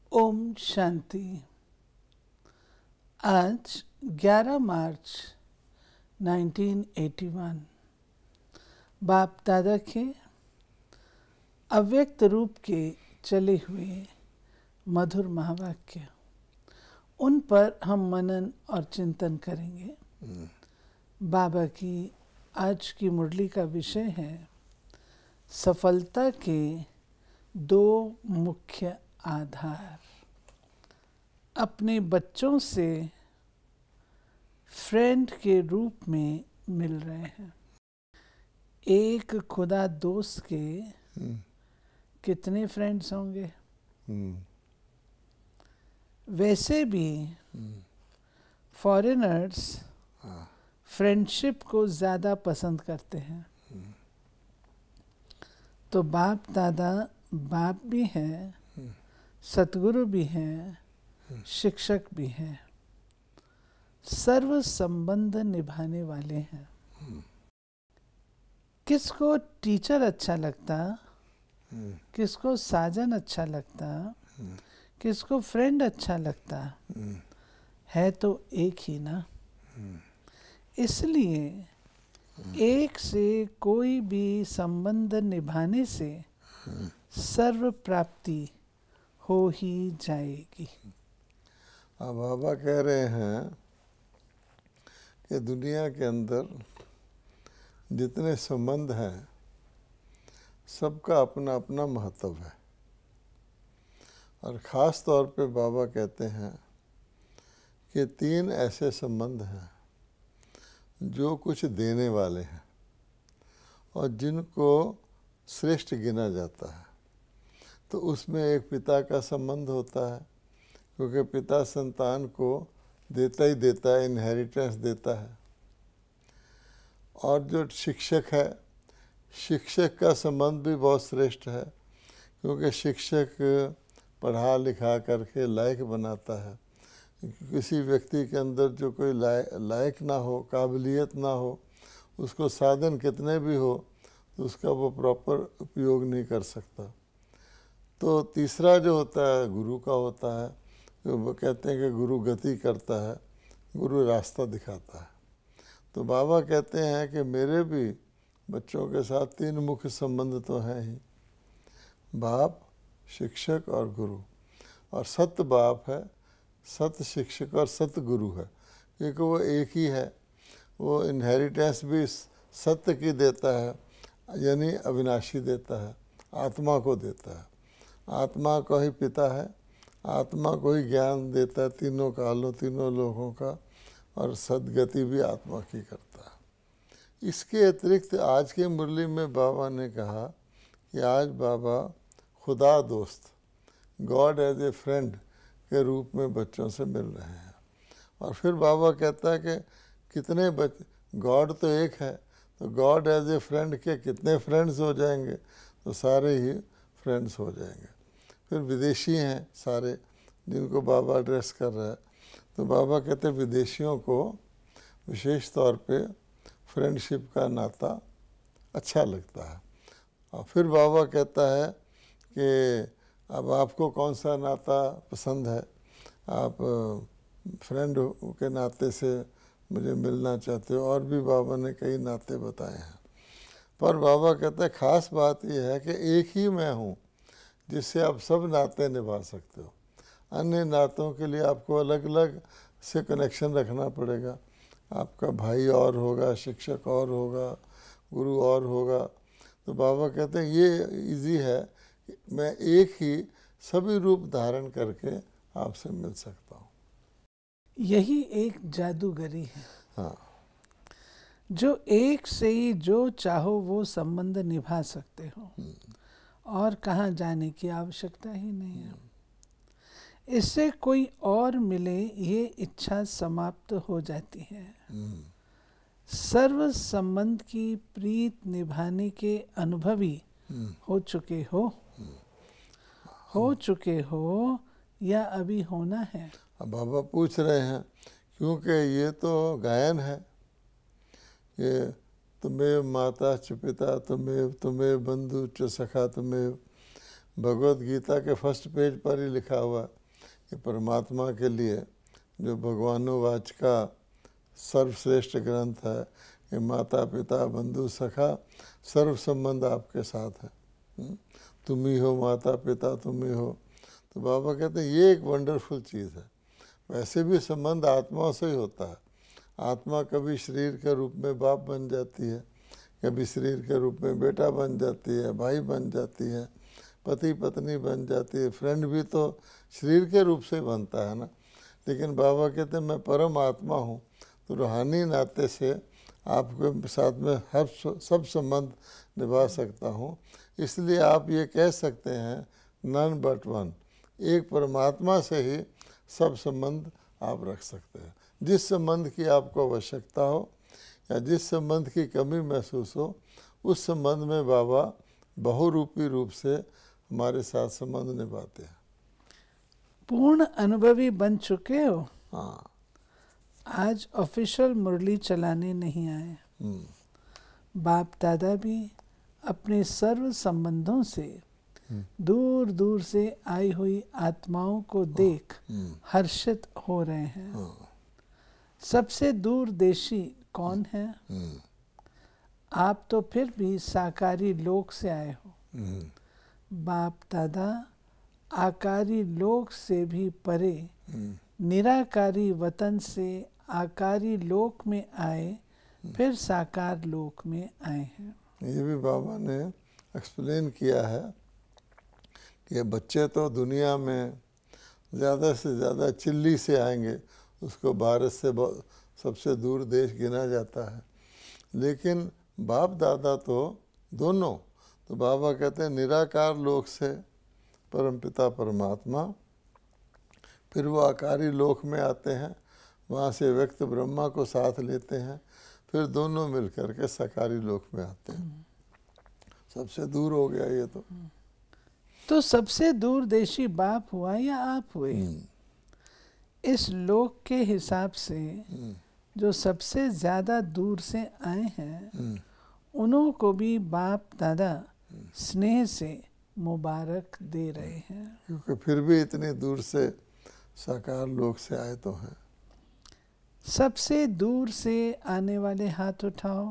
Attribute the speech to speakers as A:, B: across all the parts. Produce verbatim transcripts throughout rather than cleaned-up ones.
A: ओम शांति। आज ग्यारह मार्च उन्नीस सौ इक्यासी बाप दादा के अव्यक्त रूप के चले हुए मधुर महावाक्य, उन पर हम मनन और चिंतन करेंगे। बाबा की आज की मुरली का विषय है सफलता के दो मुख्य आधार। अपने बच्चों से फ्रेंड के रूप में मिल रहे हैं। एक खुदा दोस्त के कितने फ्रेंड्स होंगे? वैसे भी फॉरेनर्स फ्रेंडशिप को ज़्यादा पसंद करते हैं। तो बाप दादा बाप भी हैं, सतगुरु भी हैं, शिक्षक भी हैं, सर्व संबंध निभाने वाले हैं। किसको टीचर अच्छा लगता, किसको साजन अच्छा लगता, किसको फ्रेंड अच्छा लगता है, तो एक ही ना। इसलिए एक से कोई भी संबंध निभाने से सर्व प्राप्ति हो ही जाएगी।
B: अब बाबा कह रहे हैं कि दुनिया के अंदर जितने संबंध हैं सबका अपना अपना महत्व है। और ख़ास तौर पे बाबा कहते हैं कि तीन ऐसे संबंध हैं जो कुछ देने वाले हैं और जिनको श्रेष्ठ गिना जाता है। तो उसमें एक पिता का संबंध होता है, क्योंकि पिता संतान को देता ही देता है, इनहेरिटेंस देता है। और जो शिक्षक है, शिक्षक का संबंध भी बहुत श्रेष्ठ है, क्योंकि शिक्षक पढ़ा लिखा करके लायक बनाता है। किसी व्यक्ति के अंदर जो कोई लायक ना हो, काबिलियत ना हो, उसको साधन कितने भी हो तो उसका वो प्रॉपर उपयोग नहीं कर सकता। तो तीसरा जो होता है गुरु का होता है। तो वो कहते हैं कि गुरु गति करता है, गुरु रास्ता दिखाता है। तो बाबा कहते हैं कि मेरे भी बच्चों के साथ तीन मुख्य संबंध तो हैं ही, बाप, शिक्षक और गुरु। और सत्य बाप है, सत्य शिक्षक और सत्य गुरु है, क्योंकि वो एक ही है। वो इनहेरिटेंस भी सत्य की देता है, यानी अविनाशी देता है, आत्मा को देता है। आत्मा का ही पिता है, आत्मा को ही ज्ञान देता है तीनों कालों तीनों लोगों का, और सदगति भी आत्मा की करता है। इसके अतिरिक्त आज की मुरली में बाबा ने कहा कि आज बाबा खुदा दोस्त, गॉड एज ए फ्रेंड के रूप में बच्चों से मिल रहे हैं। और फिर बाबा कहता है कि कितने बच गॉड तो एक है, तो गॉड एज ए फ्रेंड के कितने फ्रेंड्स हो जाएंगे, तो सारे ही फ्रेंड्स हो जाएंगे। फिर विदेशी हैं सारे जिनको बाबा एड्रेस कर रहा है। तो बाबा कहते हैं विदेशियों को विशेष तौर पे फ्रेंडशिप का नाता अच्छा लगता है। और फिर बाबा कहता है कि अब आपको कौन सा नाता पसंद है, आप फ्रेंड के नाते से मुझे मिलना चाहते हो। और भी बाबा ने कई नाते बताए हैं, पर बाबा कहते हैं ख़ास बात यह है कि एक ही मैं हूँ जिससे आप सब नाते निभा सकते हो। अन्य नातों के लिए आपको अलग अलग से कनेक्शन रखना पड़ेगा। आपका भाई और होगा, शिक्षक और होगा, गुरु और होगा। तो बाबा कहते हैं ये इजी है, मैं एक ही सभी रूप धारण करके आपसे मिल सकता हूँ।
A: यही एक जादूगरी है।
B: हाँ,
A: जो एक से ही जो चाहो वो संबंध निभा सकते हो, और कहाँ जाने की आवश्यकता ही नहीं है। इससे कोई और मिले ये इच्छा समाप्त हो जाती है। सर्व संबंध की प्रीत निभाने के अनुभवी हो चुके हो हो चुके हो या अभी होना है।
B: अब बाबा पूछ रहे हैं, क्योंकि ये तो गायन है, ये तुम्हें माता च पिता तुम्हें तुम्हें बंधु च सखा तुम्हें, भगवत गीता के फर्स्ट पेज पर ही लिखा हुआ। कि परमात्मा के लिए जो भगवानुवाच का सर्वश्रेष्ठ ग्रंथ है कि माता पिता बंधु सखा सर्व संबंध आपके साथ है, तुम ही हो माता पिता, तुम ही हो। तो बाबा कहते हैं ये एक वंडरफुल चीज़ है। वैसे भी संबंध आत्माओं से ही होता है। आत्मा कभी शरीर के रूप में बाप बन जाती है, कभी शरीर के रूप में बेटा बन जाती है, भाई बन जाती है, पति पत्नी बन जाती है, फ्रेंड भी तो शरीर के रूप से बनता है ना। लेकिन बाबा कहते हैं मैं परम आत्मा हूँ, तो रूहानी नाते से आपके साथ में हर सब संबंध निभा सकता हूँ। इसलिए आप ये कह सकते हैं नन बट वन, एक परमात्मा से ही सब संबंध आप रख सकते हैं। जिस संबंध की आपको आवश्यकता हो या जिस संबंध की कमी महसूस हो, उस संबंध में बाबा बहुरूपी रूप से हमारे साथ संबंध निभाते हैं।
A: पूर्ण अनुभवी बन चुके हो।
B: हाँ,
A: आज ऑफिशियल मुरली चलाने नहीं आए। बाप दादा भी अपने सर्व संबंधों से दूर दूर से आई हुई आत्माओं को देख हर्षित हो रहे हैं। सबसे दूर देशी कौन है? आप तो फिर भी साकारी लोक से आए हो। बाप दादा आकारी लोक से भी परे निराकारी वतन से आकारी लोक में आए, फिर साकार लोक में आए हैं।
B: ये भी बाबा ने एक्सप्लेन किया है कि बच्चे तो दुनिया में ज़्यादा से ज़्यादा चिल्ली से आएंगे, उसको भारत से सबसे दूर देश गिना जाता है। लेकिन बाप दादा तो दोनों, तो बाबा कहते हैं निराकार लोक से परमपिता परमात्मा, फिर वो आकारी लोक में आते हैं, वहाँ से व्यक्त ब्रह्मा को साथ लेते हैं, फिर दोनों मिलकर के साकारी लोक में आते हैं। सबसे दूर हो गया ये तो।
A: तो सबसे दूर देशी बाप हुआ या आप हुए? इस लोक के हिसाब से जो सबसे ज्यादा दूर से आए हैं, उन्हों को भी बाप दादा स्नेह से मुबारक दे रहे हैं,
B: क्योंकि फिर भी इतनी दूर से साकार लोक से आए तो हैं।
A: सबसे दूर से आने वाले हाथ उठाओ।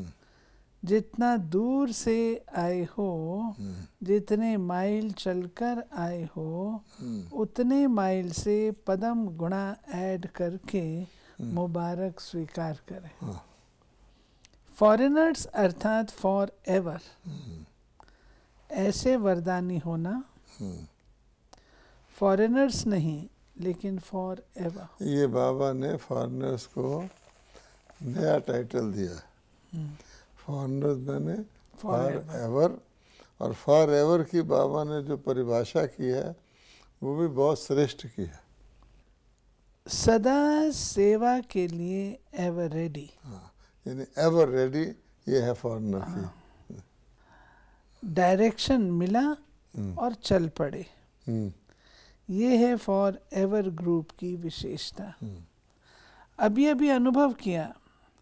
A: जितना दूर से आए हो, जितने माइल चलकर आए हो, उतने माइल से पदम गुणा ऐड करके मुबारक स्वीकार करें। फॉरेनर्स अर्थात फॉर एवर, ऐसे वरदानी होना। फॉरेनर्स नहीं, लेकिन फॉर एवर।
B: ये बाबा ने फॉरेनर्स को नया टाइटल दिया। फॉरेनर्स मैंने फॉर एवर, और फॉर एवर की बाबा ने जो परिभाषा की है वो भी बहुत श्रेष्ठ की है।
A: सदा सेवा के लिए एवर रेडी।
B: हाँ, यानी एवर रेडी, ये है फॉरेनर की।
A: डायरेक्शन मिला और चल पड़े, ये है फॉर एवर ग्रुप की विशेषता। अभी अभी अनुभव किया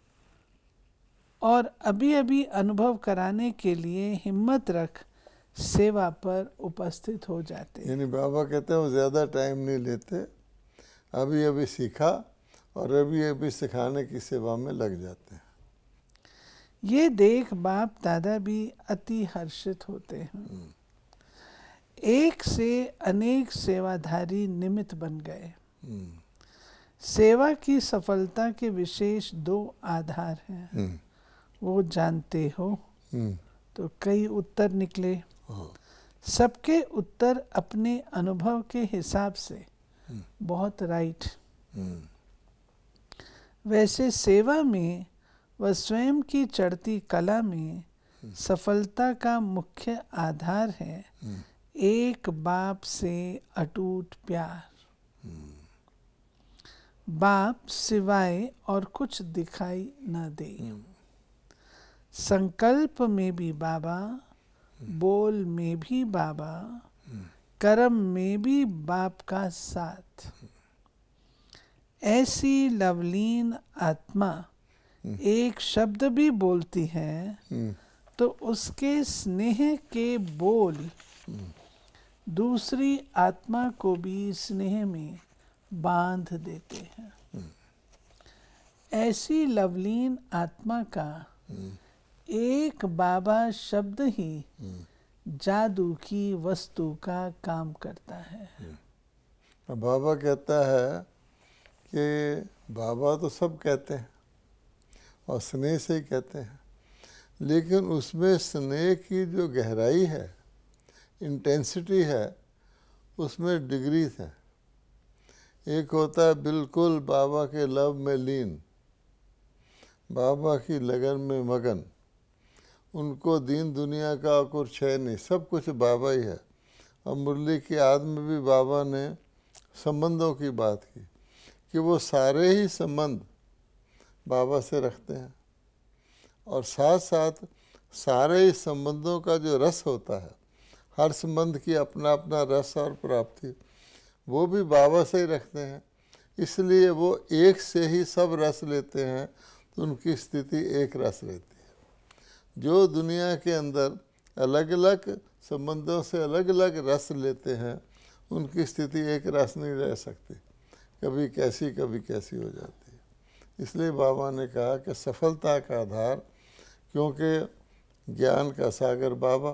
A: और अभी अभी अनुभव कराने के लिए हिम्मत रख सेवा पर उपस्थित हो जाते हैं।
B: यानी बाबा कहते हैं वो ज़्यादा टाइम नहीं लेते, अभी अभी सीखा और अभी अभी सिखाने की सेवा में लग जाते हैं।
A: ये देख बाप दादा भी अति हर्षित होते हैं। एक से अनेक सेवाधारी निमित्त बन गए। सेवा की सफलता के विशेष दो आधार हैं, वो जानते हो। तो कई उत्तर निकले, सबके उत्तर अपने अनुभव के हिसाब से बहुत राइट। वैसे सेवा में व स्वयं की चढ़ती कला में सफलता का मुख्य आधार है एक बाप से अटूट प्यार। बाप सिवाय और कुछ दिखाई न दे। संकल्प में भी बाबा, बोल में भी बाबा, कर्म में भी बाप का साथ। ऐसी लवलीन आत्मा एक शब्द भी बोलती है तो उसके स्नेह के बोल दूसरी आत्मा को भी स्नेह में बांध देते हैं। ऐसी लवलीन आत्मा का एक बाबा शब्द ही जादू की वस्तु का काम करता है।
B: बाबा कहता है कि बाबा तो सब कहते हैं और स्नेह से ही कहते हैं, लेकिन उसमें स्नेह की जो गहराई है, इंटेंसिटी है, उसमें डिग्रीज हैं। एक होता है बिल्कुल बाबा के लव में लीन, बाबा की लगन में मगन, उनको दीन दुनिया का कुछ है नहीं, सब कुछ बाबा ही है। और मुरली की आद में भी बाबा ने संबंधों की बात की कि वो सारे ही संबंध बाबा से रखते हैं, और साथ साथ सारे ही संबंधों का जो रस होता है, हर संबंध की अपना अपना रस और प्राप्ति, वो भी बाबा से ही रखते हैं। इसलिए वो एक से ही सब रस लेते हैं, तो उनकी स्थिति एक रस रहती है। जो दुनिया के अंदर अलग अलग संबंधों से अलग अलग रस लेते हैं, उनकी स्थिति एक रस नहीं रह सकती, कभी कैसी कभी कैसी हो जाती है। इसलिए बाबा ने कहा कि सफलता का आधार, क्योंकि ज्ञान का सागर बाबा,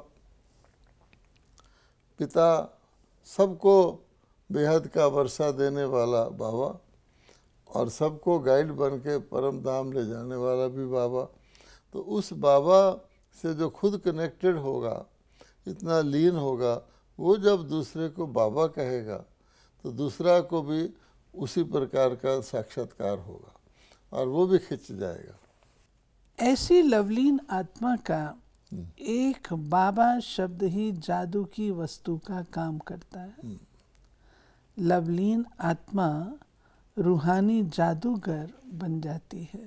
B: पिता, सबको बेहद का वर्षा देने वाला बाबा, और सबको गाइड बन के परम धाम ले जाने वाला भी बाबा। तो उस बाबा से जो खुद कनेक्टेड होगा, इतना लीन होगा, वो जब दूसरे को बाबा कहेगा तो दूसरा को भी उसी प्रकार का साक्षात्कार होगा और वो भी खिंच जाएगा।
A: ऐसी लवलीन आत्मा का एक बाबा शब्द ही जादू की वस्तु का काम करता है। लवलीन आत्मा रूहानी जादूगर बन जाती है।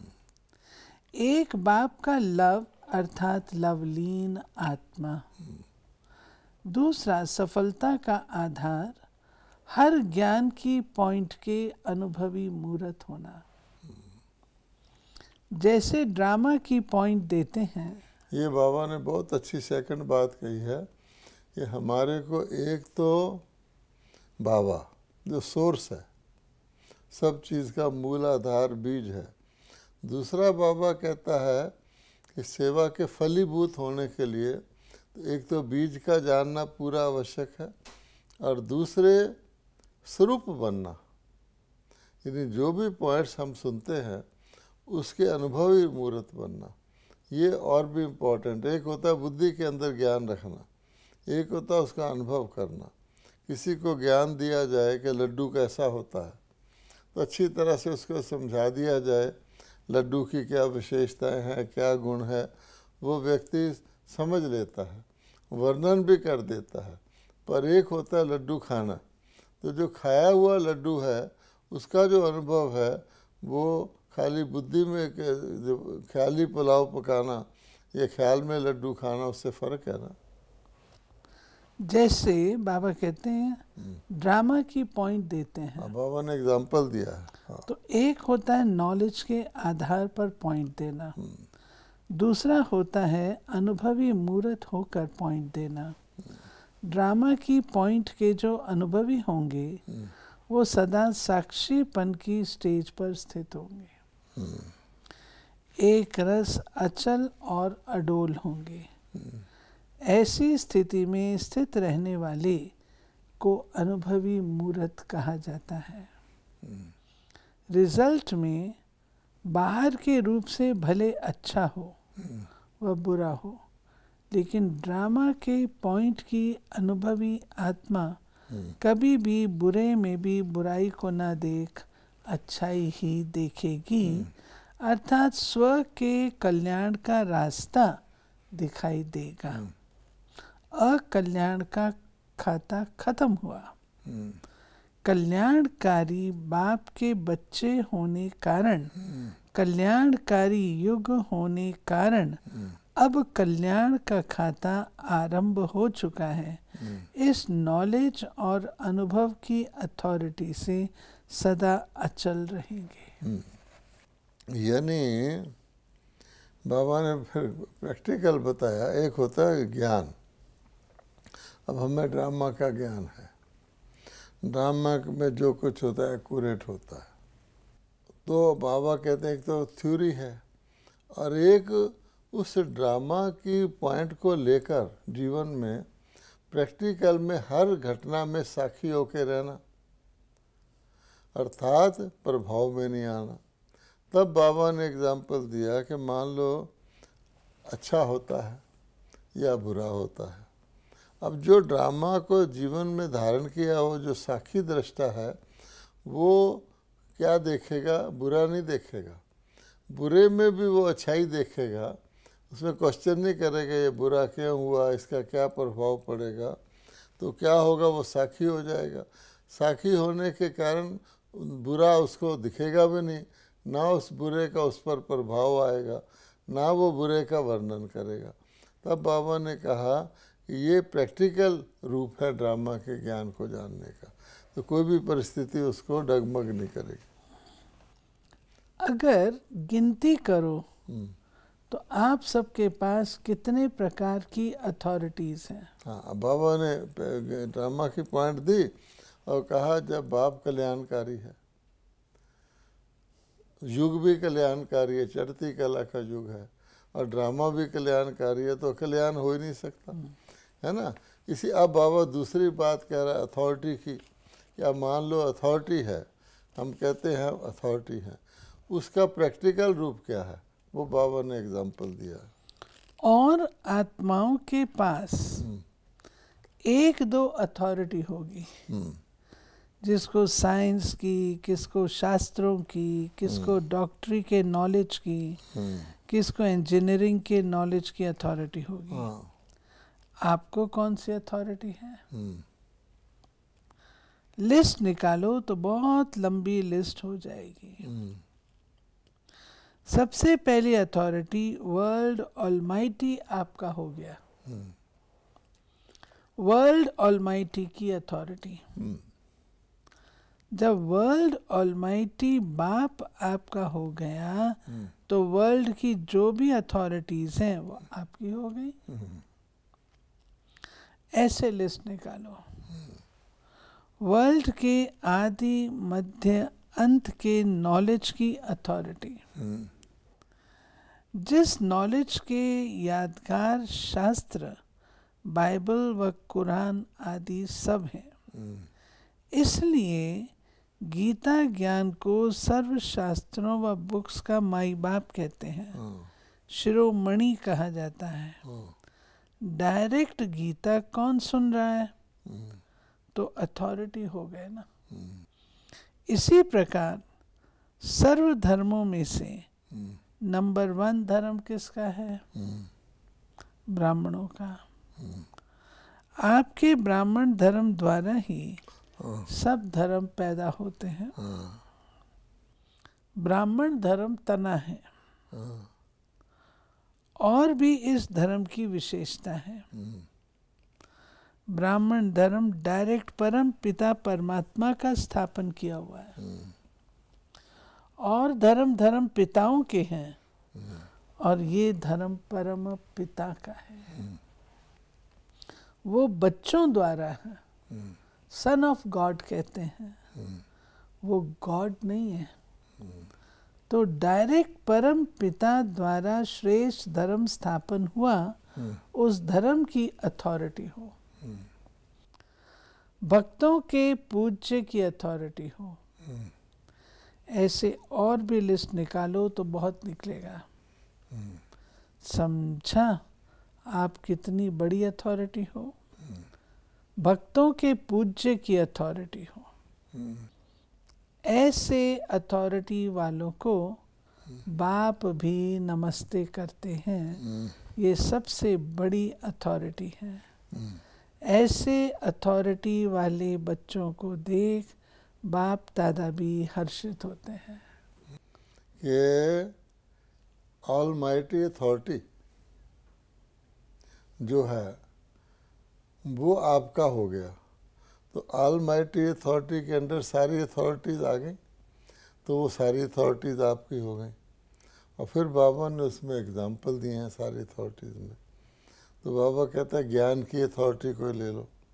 A: एक बाप का लव अर्थात लवलीन आत्मा। दूसरा, सफलता का आधार हर ज्ञान की पॉइंट के अनुभवी मूर्त होना। जैसे ड्रामा की पॉइंट देते हैं।
B: ये बाबा ने बहुत अच्छी सेकंड बात कही है कि हमारे को एक तो बाबा जो सोर्स है, सब चीज़ का मूल आधार बीज है। दूसरा बाबा कहता है कि सेवा के फलीभूत होने के लिए तो एक तो बीज का जानना पूरा आवश्यक है, और दूसरे स्वरूप बनना, यानी जो भी पॉइंट्स हम सुनते हैं उसके अनुभवी मूर्त बनना, ये और भी इम्पोर्टेंट। एक होता है बुद्धि के अंदर ज्ञान रखना, एक होता है उसका अनुभव करना। किसी को ज्ञान दिया जाए कि लड्डू कैसा होता है, तो अच्छी तरह से उसको समझा दिया जाए लड्डू की क्या विशेषताएं हैं, क्या गुण है, वो व्यक्ति समझ लेता है, वर्णन भी कर देता है। पर एक होता है लड्डू खाना, तो जो खाया हुआ लड्डू है उसका जो अनुभव है वो खाली बुद्धि में जो ख्याली पुलाव पकाना, ये ख्याल में लड्डू खाना, उससे फ़र्क है ना।
A: जैसे बाबा कहते हैं ड्रामा की पॉइंट देते हैं।
B: बाबा ने एग्जाम्पल दिया है। हाँ।
A: तो एक होता है नॉलेज के आधार पर पॉइंट देना, दूसरा होता है अनुभवी मूर्त होकर पॉइंट देना। ड्रामा की पॉइंट के जो अनुभवी होंगे वो सदा साक्षीपन की स्टेज पर स्थित होंगे, एक रस अचल और अडोल होंगे। ऐसी स्थिति में स्थित रहने वाले को अनुभवी मूर्त कहा जाता है। रिजल्ट में बाहर के रूप से भले अच्छा हो व बुरा हो, लेकिन ड्रामा के पॉइंट की अनुभवी आत्मा कभी भी बुरे में भी बुराई को ना देख अच्छाई ही देखेगी, अर्थात स्व के कल्याण का रास्ता दिखाई देगा। अकल्याण का खाता खत्म हुआ। कल्याणकारी बाप के बच्चे होने कारण, कल्याणकारी युग होने कारण अब कल्याण का खाता आरंभ हो चुका है। इस नॉलेज और अनुभव की अथॉरिटी से सदा अचल रहेंगे।
B: यानी बाबा ने फिर प्रैक्टिकल बताया। एक होता है ज्ञान, अब हमें ड्रामा का ज्ञान है, ड्रामा में जो कुछ होता है एक्यूरेट होता है। तो बाबा कहते हैं एक तो थ्योरी है और एक उस ड्रामा की पॉइंट को लेकर जीवन में प्रैक्टिकल में हर घटना में साक्षी होके रहना, अर्थात प्रभाव में नहीं आना। तब बाबा ने एग्जाम्पल दिया कि मान लो अच्छा होता है या बुरा होता है। अब जो ड्रामा को जीवन में धारण किया हो, जो साक्षी दृष्टा है, वो क्या देखेगा? बुरा नहीं देखेगा, बुरे में भी वो अच्छाई देखेगा। उसमें क्वेश्चन नहीं करेगा ये बुरा क्यों हुआ, इसका क्या प्रभाव पड़ेगा। तो क्या होगा? वो साक्षी हो जाएगा। साक्षी होने के कारण बुरा उसको दिखेगा भी नहीं, ना उस बुरे का उस पर प्रभाव आएगा, ना वो बुरे का वर्णन करेगा। तब बाबा ने कहा कि ये प्रैक्टिकल रूप है ड्रामा के ज्ञान को जानने का, तो कोई भी परिस्थिति उसको डगमग नहीं करेगी।
A: अगर गिनती करो तो आप सबके पास कितने प्रकार की अथॉरिटीज़ हैं?
B: हाँ, बाबा ने ड्रामा की पॉइंट दी और कहा जब बाप कल्याणकारी है, युग भी कल्याणकारी है, चढ़ती कला का युग है, और ड्रामा भी कल्याणकारी है, तो कल्याण हो ही नहीं सकता, है ना। इसी अब बाबा दूसरी बात कह रहा है अथॉरिटी की। क्या मान लो अथॉरिटी है, हम कहते हैं अथॉरिटी है, उसका प्रैक्टिकल रूप क्या है, वो बाबा ने एग्जाम्पल दिया।
A: और आत्माओं के पास एक दो अथॉरिटी होगी, जिसको साइंस की, किसको शास्त्रों की, किसको डॉक्टरी के नॉलेज की, किसको इंजीनियरिंग के नॉलेज की अथॉरिटी होगी।
B: हाँ।
A: आपको कौन सी अथॉरिटी है? लिस्ट निकालो तो बहुत लंबी लिस्ट हो जाएगी। सबसे पहली अथॉरिटी वर्ल्ड ऑलमाइटी आपका हो गया। वर्ल्ड ऑलमाइटी की अथॉरिटी। जब वर्ल्ड ऑलमाइटी बाप आपका हो गया तो वर्ल्ड की जो भी अथॉरिटीज हैं वो आपकी हो गई। ऐसे लिस्ट निकालो। वर्ल्ड के आदि मध्य अंत के नॉलेज की अथॉरिटी। जिस नॉलेज के यादगार शास्त्र बाइबल व कुरान आदि सब हैं, इसलिए गीता ज्ञान को सर्व शास्त्रों व बुक्स का माई बाप कहते हैं, शिरोमणि कहा जाता है। डायरेक्ट गीता कौन सुन रहा है? तो अथॉरिटी हो गए ना। इसी प्रकार सर्व धर्मों में से नंबर वन धर्म किसका है? ब्राह्मणों का। आपके ब्राह्मण धर्म द्वारा ही सब धर्म पैदा होते हैं। ब्राह्मण धर्म तना है। और भी इस धर्म की विशेषता है। ब्राह्मण धर्म डायरेक्ट परम पिता परमात्मा का स्थापन किया हुआ है। और धर्म धर्म पिताओं के हैं, और ये धर्म परम पिता का है। वो बच्चों द्वारा है, सन ऑफ गॉड कहते हैं, वो गॉड नहीं है। तो डायरेक्ट परम पिता द्वारा श्रेष्ठ धर्म स्थापन हुआ, उस धर्म की अथॉरिटी हो। भक्तों के पूज्य की अथॉरिटी हो। ऐसे और भी लिस्ट निकालो तो बहुत निकलेगा। समझा आप कितनी बड़ी अथॉरिटी हो? भक्तों के पूज्य की अथॉरिटी हो। ऐसे अथॉरिटी वालों को बाप भी नमस्ते करते हैं। ये सबसे बड़ी अथॉरिटी है। ऐसे अथॉरिटी वाले बच्चों को देख बाप दादा भी हर्षित होते हैं।
B: ये ऑलमाइटी अथॉरिटी जो है वो आपका हो गया। तो ऑलमाइटी अथॉरिटी के अंडर सारी अथॉरिटीज़ आ गई, तो वो सारी अथॉरिटीज़ आपकी हो गई। और फिर बाबा ने उसमें एग्जाम्पल दिए हैं सारी अथॉरिटीज़ में। तो बाबा कहता है ज्ञान की अथॉरिटी कोई ले लो,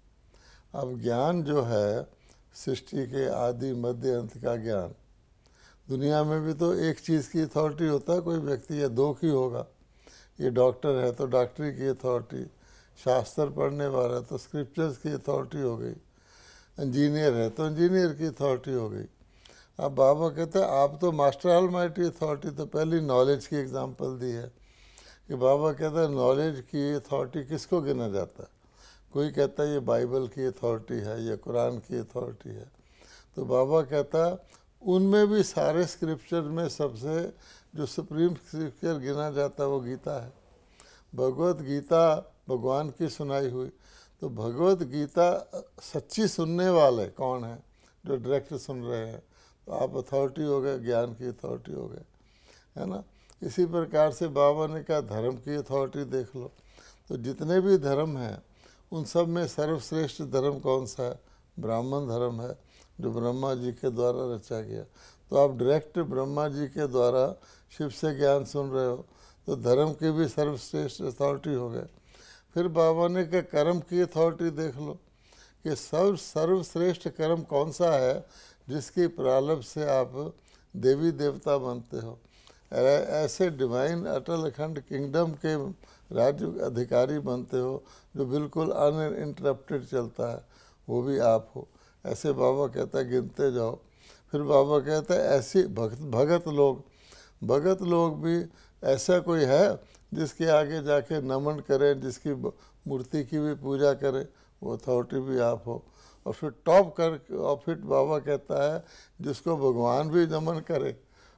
B: अब ज्ञान जो है सृष्टि के आदि मध्य अंत का ज्ञान, दुनिया में भी तो एक चीज़ की अथॉरिटी होता है, कोई व्यक्ति या दो की होगा। ये डॉक्टर है तो डॉक्टरी की अथॉरिटी, शास्त्र पढ़ने वाला है तो स्क्रिप्चर्स की अथॉरिटी हो गई, इंजीनियर है तो इंजीनियर की अथॉरिटी हो गई। अब बाबा कहते हैं आप तो मास्टर ऑलमाइटी अथॉरिटी, तो पहली नॉलेज की एग्जांपल दी है कि बाबा कहते हैं नॉलेज की अथॉरिटी किसको गिना जाता है। कोई कहता है ये बाइबल की अथॉरिटी है, ये कुरान की अथॉरिटी है, तो बाबा कहता है उनमें भी सारे स्क्रिप्चर में सबसे जो सुप्रीम स्क्रिप्चर गिना जाता है वो गीता है। भगवत गीता भगवान की सुनाई हुई, तो भगवत गीता सच्ची सुनने वाले कौन है? जो डायरेक्ट सुन रहे हैं, तो आप अथॉरिटी हो गए, ज्ञान की अथॉरिटी हो गए, है ना। इसी प्रकार से बाबा ने कहा धर्म की अथॉरिटी देख लो, तो जितने भी धर्म हैं उन सब में सर्वश्रेष्ठ धर्म कौन सा है? ब्राह्मण धर्म है, जो ब्रह्मा जी के द्वारा रचा गया। तो आप डायरेक्ट ब्रह्मा जी के द्वारा शिव से ज्ञान सुन रहे हो, तो धर्म की भी सर्वश्रेष्ठ अथॉरिटी हो गए। फिर बाबा ने कहा कर्म की अथॉरिटी देख लो कि सर्व सर्वश्रेष्ठ कर्म कौन सा है जिसकी प्रारंभ से आप देवी देवता बनते हो, ऐसे डिवाइन अटल अखंड किंगडम के राज्य अधिकारी बनते हो जो बिल्कुल अनइंटरप्टेड चलता है, वो भी आप हो। ऐसे बाबा कहता है गिनते जाओ। फिर बाबा कहता है ऐसी भक्त भगत लोग भगत लोग भी ऐसा कोई है जिसके आगे जाके नमन करें, जिसकी मूर्ति की भी पूजा करें, वो अथॉरिटी भी आप हो। और फिर टॉप कर और फिर बाबा कहता है जिसको भगवान भी नमन करे,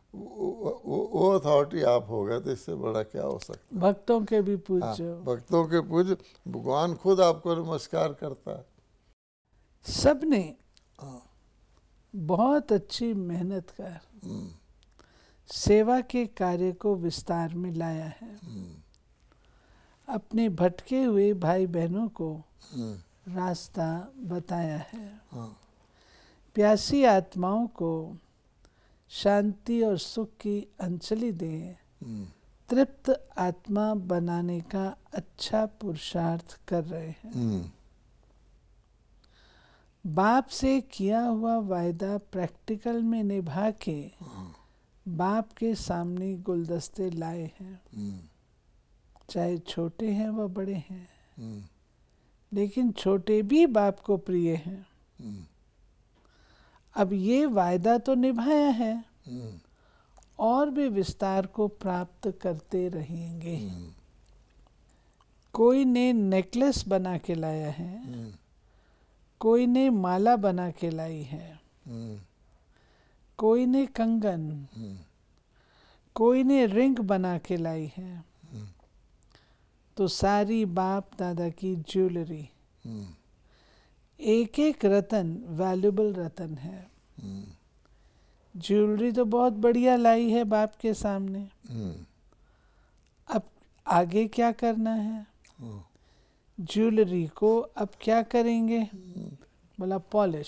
B: वो अथॉरिटी आप हो गए। तो इससे बड़ा क्या हो सकता है?
A: भक्तों के भी
B: हाँ,
A: पूज्य,
B: भक्तों के पूज्य, भगवान खुद आपको नमस्कार करता है।
A: सबने बहुत अच्छी मेहनत कर सेवा के कार्य को विस्तार में लाया है। अपने भटके हुए भाई बहनों को रास्ता बताया है। प्यासी आत्माओं को शांति और सुख की अंजलि दे तृप्त आत्मा बनाने का अच्छा पुरुषार्थ कर रहे हैं। बाप से किया हुआ वायदा प्रैक्टिकल में निभा के बाप के सामने गुलदस्ते लाए हैं, चाहे छोटे हैं व बड़े हैं, लेकिन छोटे भी बाप को प्रिय हैं। अब ये वायदा तो निभाया है और भी विस्तार को प्राप्त करते रहेंगे। कोई ने नेकलेस बना के लाया है, कोई ने माला बना के लाई है, कोई ने कंगन, कोई ने रिंग बना के लाई है। तो सारी बाप दादा की ज्वेलरी, एक एक रतन वैल्यूबल रतन है। ज्वेलरी तो बहुत बढ़िया लाई है बाप के सामने। अब आगे क्या करना है? ज्वेलरी को अब क्या करेंगे? बोला पॉलिश।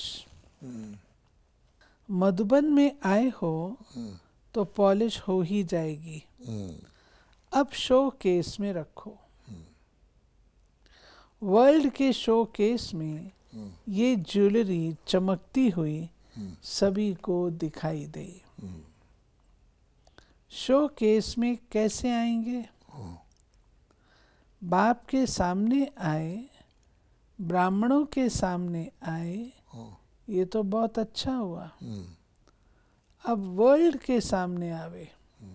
A: मधुबन में आए हो तो पॉलिश हो ही जाएगी। अब शो केस में रखो। वर्ल्ड के शो केस में ये ज्वेलरी चमकती हुई सभी को दिखाई दे। शो केस में कैसे आएंगे? बाप के सामने आए, ब्राह्मणों के सामने आए, ये तो बहुत अच्छा हुआ। अब वर्ल्ड के सामने आवे।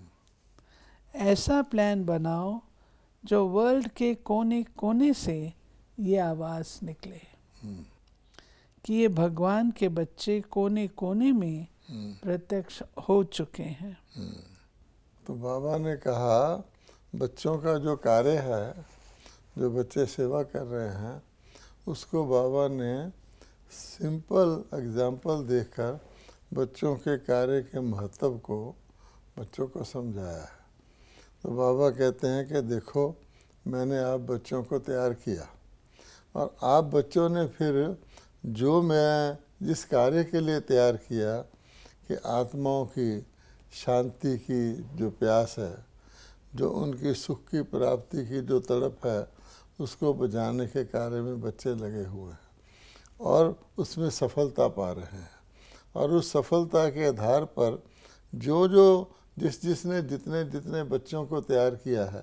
A: ऐसा प्लान बनाओ जो वर्ल्ड के कोने कोने से ये आवाज़ निकले कि ये भगवान के बच्चे कोने कोने में प्रत्यक्ष हो चुके हैं।
B: तो बाबा ने कहा बच्चों का जो कार्य है, जो बच्चे सेवा कर रहे हैं, उसको बाबा ने सिंपल एग्जाम्पल देकर बच्चों के कार्य के महत्व को बच्चों को समझाया है। तो बाबा कहते हैं कि देखो मैंने आप बच्चों को तैयार किया और आप बच्चों ने फिर जो मैं जिस कार्य के लिए तैयार किया कि आत्माओं की शांति की जो प्यास है, जो उनकी सुख की प्राप्ति की जो तड़प है, उसको बुझाने के कार्य में बच्चे लगे हुए हैं। और उसमें सफलता पा रहे हैं। और उस सफलता के आधार पर जो जो जिस जिसने जितने जितने बच्चों को तैयार किया है,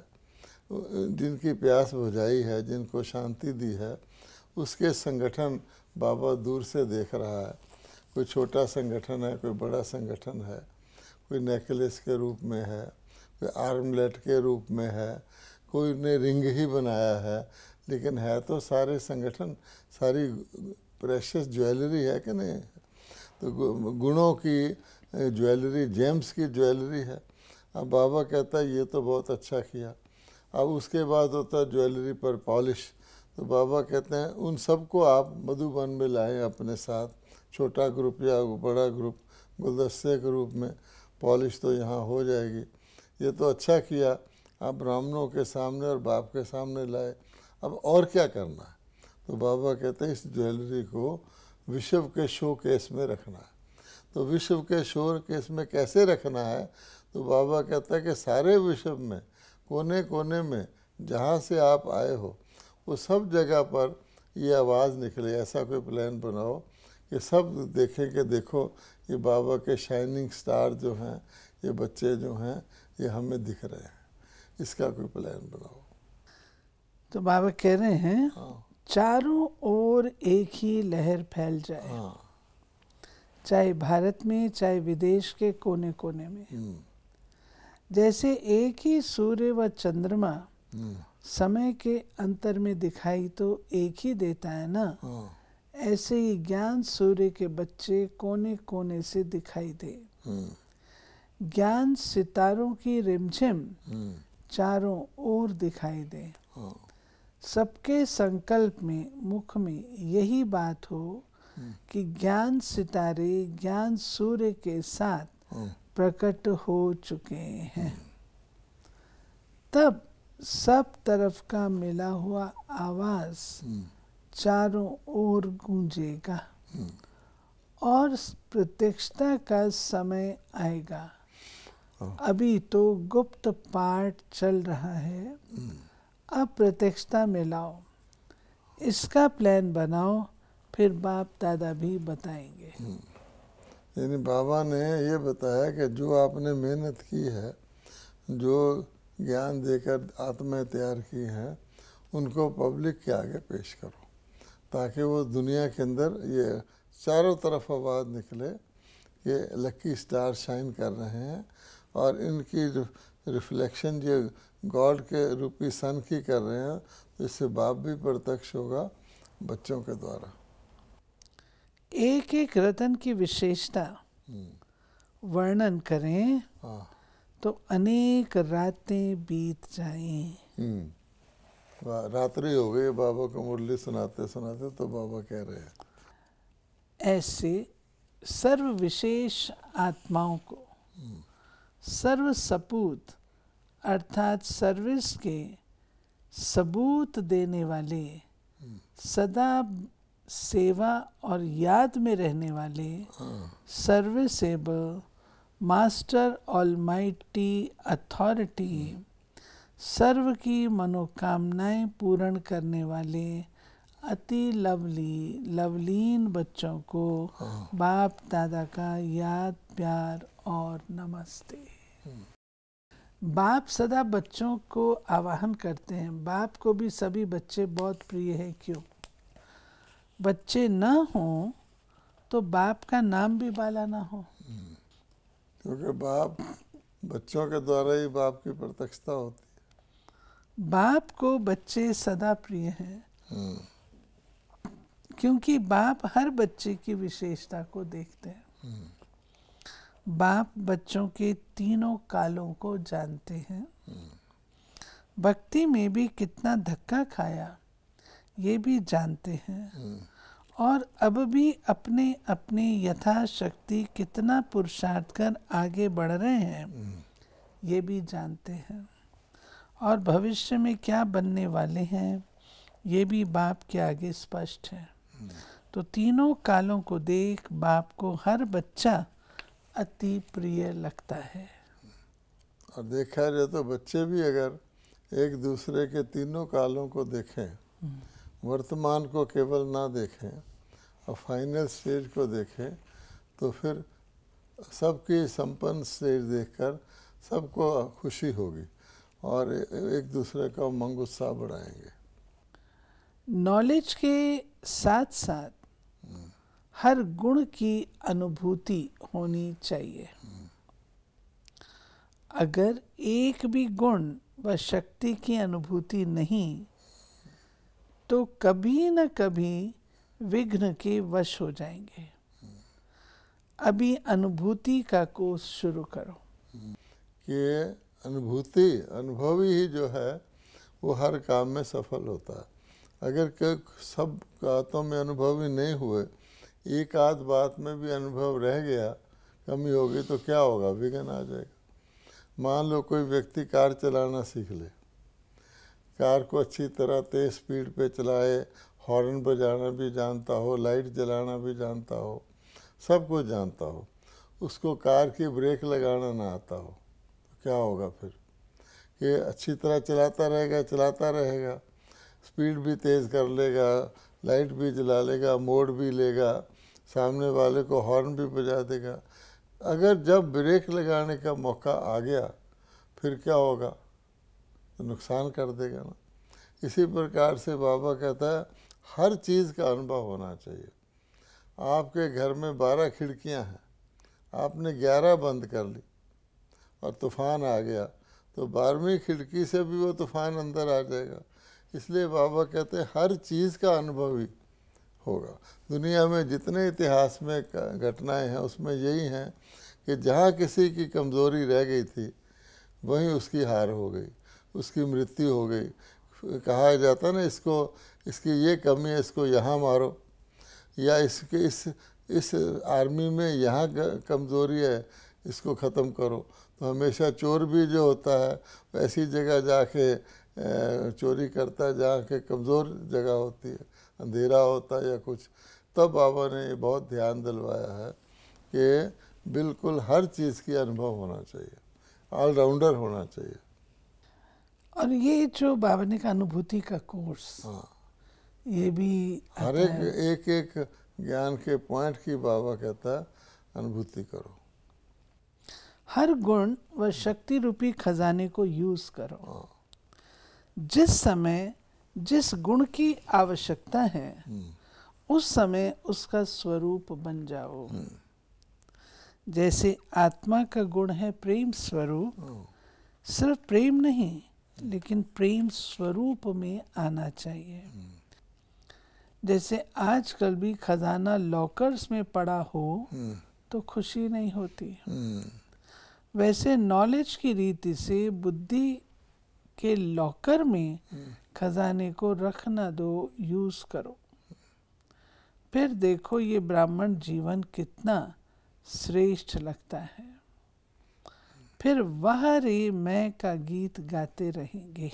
B: जिनकी प्यास बुझाई है, जिनको शांति दी है, उसके संगठन बाबा दूर से देख रहा है। कोई छोटा संगठन है, कोई बड़ा संगठन है, कोई नेकलेस के रूप में है, कोई आर्मलेट के रूप में है, कोई ने रिंग ही बनाया है, लेकिन है तो सारे संगठन, सारी प्रेशियस ज्वेलरी है कि नहीं? तो गुणों की ज्वेलरी, जेम्स की ज्वेलरी है। अब बाबा कहता है ये तो बहुत अच्छा किया। अब उसके बाद होता है ज्वेलरी पर पॉलिश। तो बाबा कहते हैं उन सबको आप मधुबन में लाएं अपने साथ, छोटा ग्रुप या बड़ा ग्रुप, गुलदस्ते के रूप में। पॉलिश तो यहाँ हो जाएगी। ये तो अच्छा किया, आप ब्राह्मणों के सामने और बाप के सामने लाए। अब और क्या करना है? तो बाबा कहते हैं इस ज्वेलरी को विश्व के शो केस में रखना है। तो विश्व के शो केस में कैसे रखना है? तो बाबा कहता है कि सारे विश्व में, कोने कोने में जहाँ से आप आए हो, वो सब जगह पर ये आवाज़ निकले। ऐसा कोई प्लान बनाओ कि सब देखें कि देखो ये बाबा के शाइनिंग स्टार जो हैं, ये बच्चे जो हैं, ये हमें दिख रहे हैं। इसका कोई प्लान बनाओ।
A: तो बाबा कह रहे हैं
B: हाँ,
A: चारों ओर एक ही लहर फैल जाए।
B: हाँ,
A: चाहे भारत में, चाहे विदेश के कोने कोने में।
B: हम्म,
A: जैसे एक ही सूर्य व चंद्रमा
B: हम्म,
A: समय के अंतर में दिखाई तो एक ही देता है ना,
B: हाँ,
A: ऐसे ही ज्ञान सूर्य के बच्चे कोने कोने से दिखाई दे।
B: हम्म,
A: ज्ञान सितारों की रिमझिम
B: हम्म,
A: चारों ओर दिखाई दे।
B: हाँ,
A: सबके संकल्प में, मुख में यही बात हो कि ज्ञान सितारे ज्ञान सूर्य के साथ
B: हाँ,
A: प्रकट हो चुके हैं। तब सब तरफ का मिला हुआ आवाज
B: हम्म,
A: चारों ओर गूंजेगा
B: हम्म,
A: और प्रत्यक्षता का समय आएगा।
B: हाँ,
A: अभी तो गुप्त पाठ चल रहा है, अब प्रत्यक्षता में लाओ। इसका प्लान बनाओ, फिर बाप दादा भी बताएंगे।
B: यानी बाबा ने ये बताया कि जो आपने मेहनत की है, जो ज्ञान देकर आत्माएं तैयार की हैं, उनको पब्लिक के आगे पेश करो, ताकि वो दुनिया के अंदर ये चारों तरफ आवाज़ निकले कि लकी स्टार शाइन कर रहे हैं। और इनकी रिफ्लेक्शन जो गॉड के रूपी सन की कर रहे हैं, तो इससे बाप भी प्रत्यक्ष होगा बच्चों के द्वारा।
A: एक एक रतन की विशेषता वर्णन करें
B: हाँ,
A: तो अनेक रातें बीत जाएं।
B: हम्म, वाह, रात्रि हो गई बाबा को मुरली सुनाते सुनाते। तो बाबा कह रहे हैं
A: ऐसे सर्व विशेष आत्माओं को सर्व सपूत अर्थात सर्विस के सबूत देने वाले, सदा सेवा और याद में रहने वाले, सर्विसेबल मास्टर ऑलमाइटी अथॉरिटी, सर्व की मनोकामनाएं पूर्ण करने वाले अति लवली लवलीन बच्चों को बाप दादा का याद, प्यार और नमस्ते। बाप सदा बच्चों को आवाहन करते हैं। बाप को भी सभी बच्चे बहुत प्रिय है। क्यों? बच्चे न हों तो बाप का नाम भी बाला ना हो।
B: क्योंकि बाप, बच्चों के द्वारा ही बाप की प्रत्यक्षता होती है।
A: बाप को बच्चे सदा प्रिय हैं, क्योंकि बाप हर बच्चे की विशेषता को देखते हैं। बाप बच्चों के तीनों कालों को जानते हैं। भक्ति में भी कितना धक्का खाया ये भी जानते हैं, और अब भी अपने अपने यथाशक्ति कितना पुरुषार्थ कर आगे बढ़ रहे हैं ये भी जानते हैं, और भविष्य में क्या बनने वाले हैं ये भी बाप के आगे स्पष्ट है। तो तीनों कालों को देख बाप को हर बच्चा अति प्रिय लगता है।
B: और देखा जाए तो बच्चे भी अगर एक दूसरे के तीनों कालों को देखें, वर्तमान को केवल ना देखें और फाइनल स्टेज को देखें तो फिर सबकी संपन्न स्टेज देखकर सबको खुशी होगी और एक दूसरे का उमंग उत्साह बढ़ाएंगे।
A: नॉलेज के साथ साथ हर गुण की अनुभूति होनी चाहिए। अगर एक भी गुण व शक्ति की अनुभूति नहीं तो कभी न कभी विघ्न के वश हो जाएंगे। अभी अनुभूति का कोर्स शुरू करो।
B: कि अनुभूति अनुभवी ही जो है वो हर काम में सफल होता है। अगर के सब बातों में अनुभवी नहीं हुए, एक आध बात में भी अनुभव रह गया, कमी होगी तो क्या होगा, विघ्न आ जाएगा। मान लो कोई व्यक्ति कार चलाना सीख ले, कार को अच्छी तरह तेज स्पीड पे चलाए, हॉर्न बजाना भी जानता हो, लाइट जलाना भी जानता हो, सब कुछ जानता हो, उसको कार की ब्रेक लगाना ना आता हो तो क्या होगा फिर? कि अच्छी तरह चलाता रहेगा चलाता रहेगा स्पीड भी तेज़ कर लेगा, लाइट भी जला लेगा, मोड़ भी लेगा, सामने वाले को हॉर्न भी बजा देगा। अगर जब ब्रेक लगाने का मौका आ गया फिर क्या होगा? तो नुकसान कर देगा ना। इसी प्रकार से बाबा कहता है हर चीज़ का अनुभव होना चाहिए। आपके घर में बारह खिड़कियां हैं, आपने ग्यारह बंद कर ली और तूफ़ान आ गया तो बारहवीं खिड़की से भी वो तूफ़ान अंदर आ जाएगा। इसलिए बाबा कहते हैं हर चीज़ का अनुभव ही होगा। दुनिया में जितने इतिहास में घटनाएं हैं उसमें यही हैं कि जहाँ किसी की कमज़ोरी रह गई थी वहीं उसकी हार हो गई, उसकी मृत्यु हो गई। कहा जाता ना इसको इसकी ये कमी है, इसको यहाँ मारो, या इसके इस इस आर्मी में यहाँ कमज़ोरी है, इसको ख़त्म करो। तो हमेशा चोर भी जो होता है वो ऐसी जगह जाके चोरी करता है जहाँ के कमज़ोर जगह होती है, अंधेरा होता है या कुछ। तब बाबा ने ये बहुत ध्यान दिलवाया है कि बिल्कुल हर चीज़ की अनुभव होना चाहिए, ऑलराउंडर होना चाहिए।
A: और ये जो बाबा ने का अनुभूति का कोर्स, हाँ, ये भी
B: हर एक एक एक ज्ञान के पॉइंट की बाबा कहता है अनुभूति करो।
A: हर गुण व शक्ति रूपी खजाने को यूज करो। हाँ। जिस समय जिस गुण की आवश्यकता है उस समय उसका स्वरूप बन जाओ। जैसे आत्मा का गुण है प्रेम स्वरूप, सिर्फ प्रेम नहीं लेकिन प्रेम स्वरूप में आना चाहिए। जैसे आजकल भी खजाना लॉकर्स में पड़ा हो तो खुशी नहीं होती, वैसे नॉलेज की रीति से बुद्धि के लॉकर में खजाने को रखना दो, यूज करो। फिर देखो ये ब्राह्मण जीवन कितना श्रेष्ठ लगता है। फिर वह रे मैं का गीत गाते रहेंगे।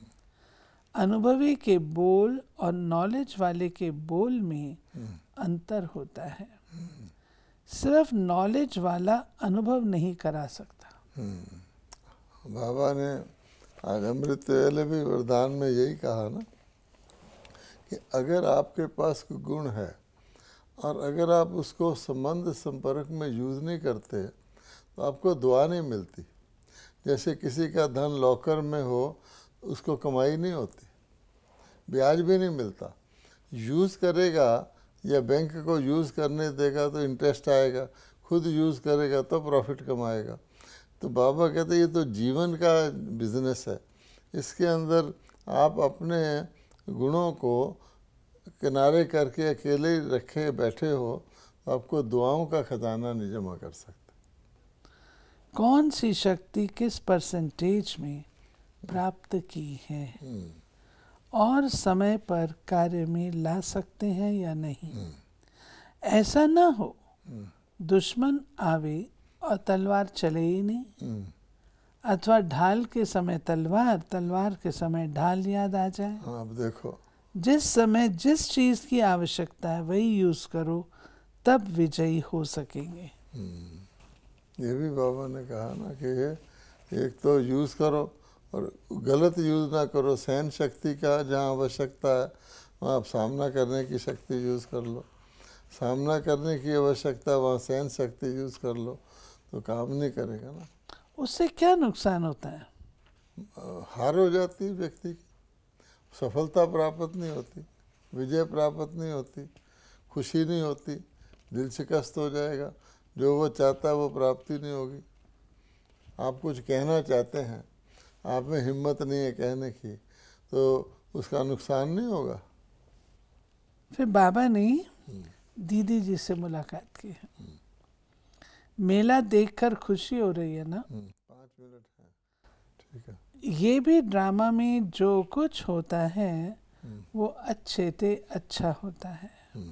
A: अनुभवी के बोल और नॉलेज वाले के बोल में अंतर होता है। सिर्फ नॉलेज वाला अनुभव नहीं करा सकता।
B: बाबा ने आज अमृत वेले भी वरदान में यही कहा ना कि अगर आपके पास कोई गुण है और अगर आप उसको संबंध संपर्क में यूज़ नहीं करते तो आपको दुआ नहीं मिलती। जैसे किसी का धन लॉकर में हो उसको कमाई नहीं होती, ब्याज भी नहीं मिलता। यूज़ करेगा या बैंक को यूज़ करने देगा तो इंटरेस्ट आएगा, खुद यूज़ करेगा तो प्रॉफिट कमाएगा। तो बाबा कहते हैं ये तो जीवन का बिजनेस है, इसके अंदर आप अपने गुणों को किनारे करके अकेले रखे बैठे हो तो आपको दुआओं का खजाना नहीं जमा कर सकते।
A: कौन सी शक्ति किस परसेंटेज में प्राप्त की है और समय पर कार्य में ला सकते हैं या नहीं। ऐसा ना हो दुश्मन आवे और तलवार चले ही नहीं, अथवा ढाल के समय तलवार, तलवार के समय ढाल याद आ जाए।
B: अब देखो
A: जिस समय जिस चीज की आवश्यकता है वही यूज करो, तब विजयी हो सकेंगे।
B: ये भी बाबा ने कहा ना कि ये एक तो यूज करो और गलत यूज ना करो। सहन शक्ति का जहाँ आवश्यकता है वहाँ आप सामना करने की शक्ति यूज कर लो। सामना करने की आवश्यकता, वहाँ सहन शक्ति यूज़ कर लो तो काम नहीं करेगा ना।
A: उससे क्या नुकसान होता है?
B: हार हो जाती है व्यक्ति की, सफलता प्राप्त नहीं होती, विजय प्राप्त नहीं होती, खुशी नहीं होती, दिल शिकस्त हो जाएगा, जो वो चाहता है वो प्राप्ति नहीं होगी। आप कुछ कहना चाहते हैं, आप में हिम्मत नहीं है कहने की, तो उसका नुकसान नहीं होगा।
A: फिर बाबा ने दीदी जी से मुलाकात की है। मेला देखकर खुशी हो रही है ना?
B: पाँच मिनट है, ठीक है।
A: ये भी ड्रामा में जो कुछ होता है वो अच्छे से अच्छा होता है।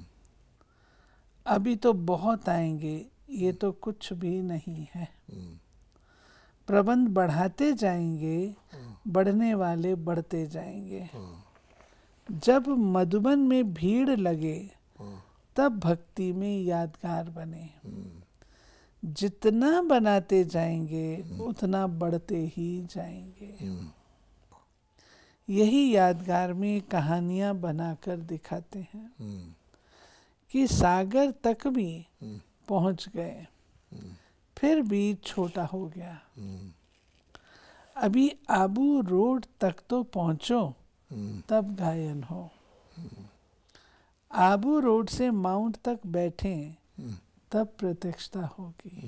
A: अभी तो बहुत आएंगे, ये तो कुछ भी नहीं है। प्रबंध बढ़ाते जाएंगे, बढ़ने वाले बढ़ते जाएंगे। जब मधुबन में भीड़ लगे तब भक्ति में यादगार बने। जितना बनाते जाएंगे उतना बढ़ते ही जाएंगे। यही यादगार में कहानियां बनाकर दिखाते हैं कि सागर तक भी पहुंच गए, फिर भी छोटा हो गया। अभी आबू रोड तक तो पहुंचो, तब गायन हो। आबू रोड से माउंट तक बैठे, तब प्रत्यक्षता होगी।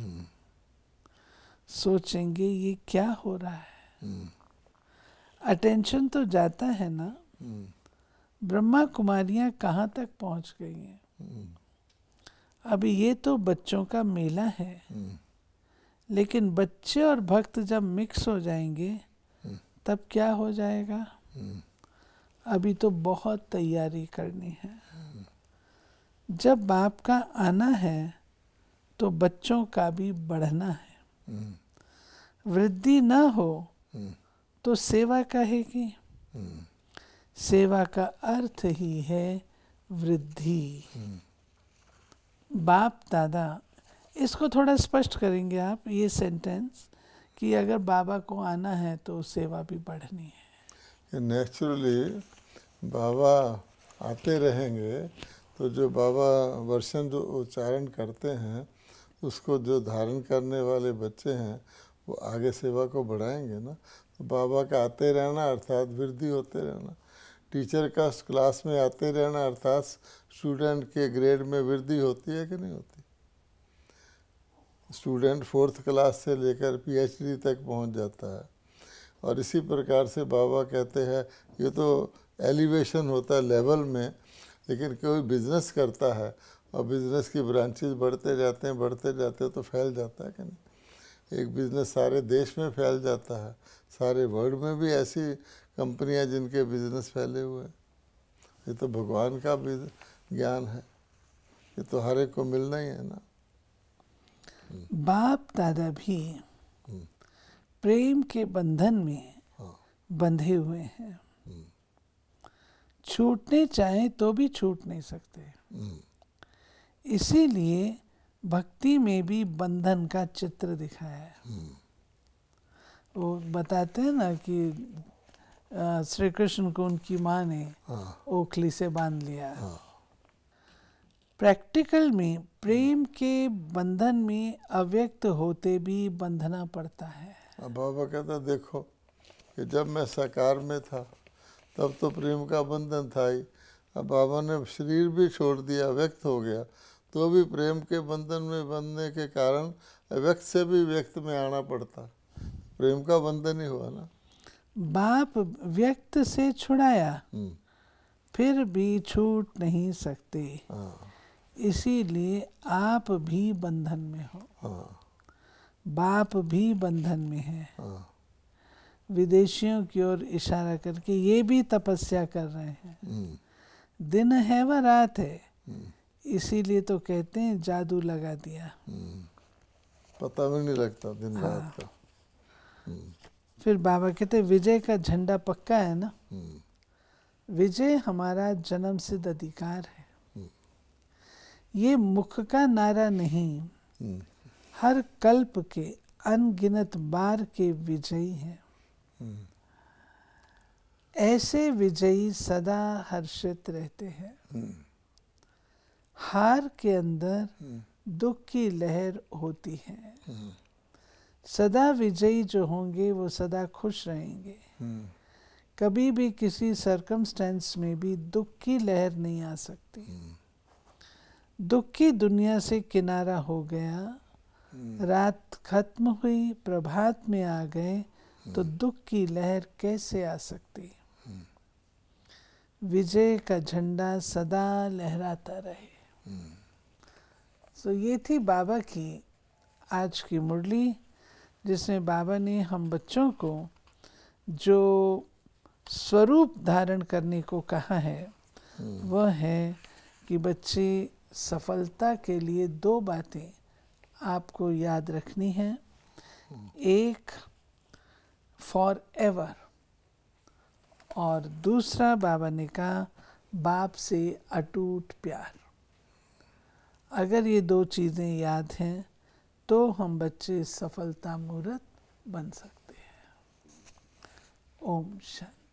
A: सोचेंगे ये क्या हो रहा है। अटेंशन तो जाता है ना। ब्रह्मा कुमारियां कहाँ तक पहुंच गई हैं। अभी ये तो बच्चों का मेला है, लेकिन बच्चे और भक्त जब मिक्स हो जाएंगे तब क्या हो जाएगा। अभी तो बहुत तैयारी करनी है। जब बाप का आना है तो बच्चों का भी बढ़ना है। वृद्धि न हो तो सेवा कहेगी। सेवा का अर्थ ही है वृद्धि। बाप दादा, इसको थोड़ा स्पष्ट करेंगे आप ये सेंटेंस, कि अगर बाबा को आना है तो सेवा भी बढ़नी है।
B: नेचुरली बाबा आते रहेंगे तो जो बाबा वर्षन जो उच्चारण करते हैं उसको जो धारण करने वाले बच्चे हैं वो आगे सेवा को बढ़ाएंगे ना। तो बाबा का आते रहना अर्थात वृद्धि होते रहना। टीचर का क्लास में आते रहना अर्थात स्टूडेंट के ग्रेड में वृद्धि होती है कि नहीं होती। स्टूडेंट फोर्थ क्लास से लेकर पीएचडी तक पहुंच जाता है। और इसी प्रकार से बाबा कहते हैं ये तो एलिवेशन होता है लेवल में, लेकिन कोई बिजनेस करता है और बिजनेस की ब्रांचेस बढ़ते जाते हैं बढ़ते जाते हैं तो फैल जाता है कि नहीं। एक बिजनेस सारे देश में फैल जाता है, सारे वर्ल्ड में भी ऐसी कंपनियां जिनके बिजनेस फैले हुए हैं। ये तो भगवान का भी ज्ञान है, ये तो हर एक को मिलना ही है ना।
A: बाप दादा भी प्रेम के बंधन में बंधे हुए हैं। छूटने चाहे तो भी छूट नहीं सकते। इसीलिए भक्ति में भी बंधन का चित्र दिखाया है। वो बताते हैं ना कि श्री कृष्ण को उनकी माँ ने ओखली से बांध लिया। प्रैक्टिकल में प्रेम के बंधन में अव्यक्त होते भी बंधना पड़ता है।
B: अब बाबा कहता देखो कि जब मैं साकार में था तब तो प्रेम का बंधन था ही। अब बाबा ने शरीर भी छोड़ दिया, व्यक्त हो गया, तो भी प्रेम के बंधन में बंधने के कारण व्यक्त से भी व्यक्त में आना पड़ता। प्रेम का बंधन ही हुआ ना।
A: बाप व्यक्त से छुड़ाया, फिर भी छूट नहीं सकते। इसीलिए आप भी बंधन में हो। बाप भी बंधन में है। विदेशियों की ओर इशारा करके ये भी तपस्या कर रहे हैं। दिन है व रात है, इसीलिए तो कहते हैं जादू लगा दिया।
B: पता भी नहीं लगता दिन
A: हाँ।
B: रात का।
A: फिर बाबा कहते विजय का झंडा पक्का है ना। विजय हमारा जन्म सिद्ध अधिकार है। ये मुख का नारा नहीं, हर कल्प के अनगिनत बार के विजयी हैं। ऐसे विजयी सदा हर्षित रहते हैं। हार के अंदर दुख की लहर होती है। सदा विजयी जो होंगे वो सदा खुश रहेंगे। कभी भी किसी सरकमस्टेंस में भी दुख की लहर नहीं आ सकती। दुख की दुनिया से किनारा हो गया, रात खत्म हुई, प्रभात में आ गए, तो दुख की लहर कैसे आ सकती। विजय का झंडा सदा लहराता रहे। सो so, ये थी बाबा की आज की मुरली, जिसमें बाबा ने हम बच्चों को जो स्वरूप धारण करने को कहा है वह है कि बच्चे सफलता के लिए दो बातें आपको याद रखनी है। एक फॉर एवर, और दूसरा बाबा ने कहा बाप से अटूट प्यार। अगर ये दो चीज़ें याद हैं तो हम बच्चे सफलता मूर्त बन सकते हैं। ओम शांति।